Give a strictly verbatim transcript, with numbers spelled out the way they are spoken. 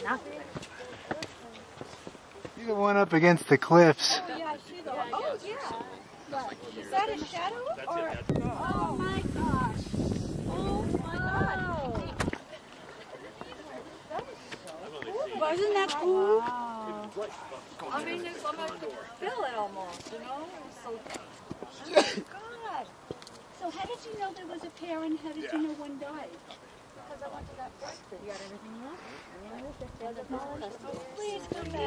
See the one up against the cliffs. Oh, yeah, I see the one. Oh, yeah. Is that a shadow? Or... Oh, my gosh. Oh, my God. Wasn't that cool? Wow. I mean, it's almost feel it almost, you know? So, oh, my God. So how did you know there was a pair and how did you know one died? Because I went to that breakfast. You got everything left? Please come back.